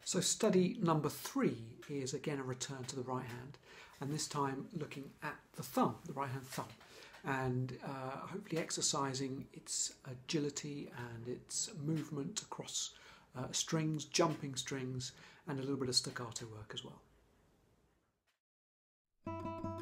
So study number 3 is again a return to the right hand, and this time looking at the thumb, the right hand thumb, and hopefully exercising its agility and its movement across strings, jumping strings, and a little bit of staccato work as well.